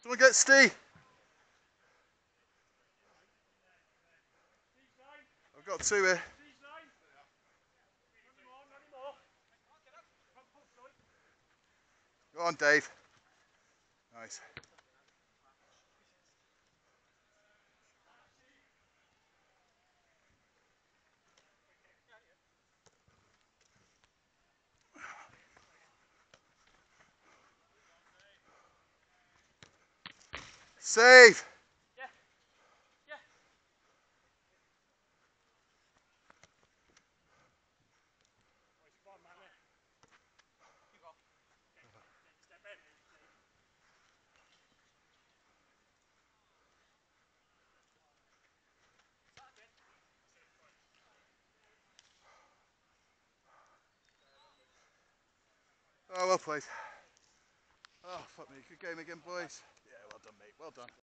Someone get Steve. I've got two here. Go on, Dave. Nice. Save. Oh, well played. Oh, fuck me. Good game again, boys. Yeah, well done, mate. Well done.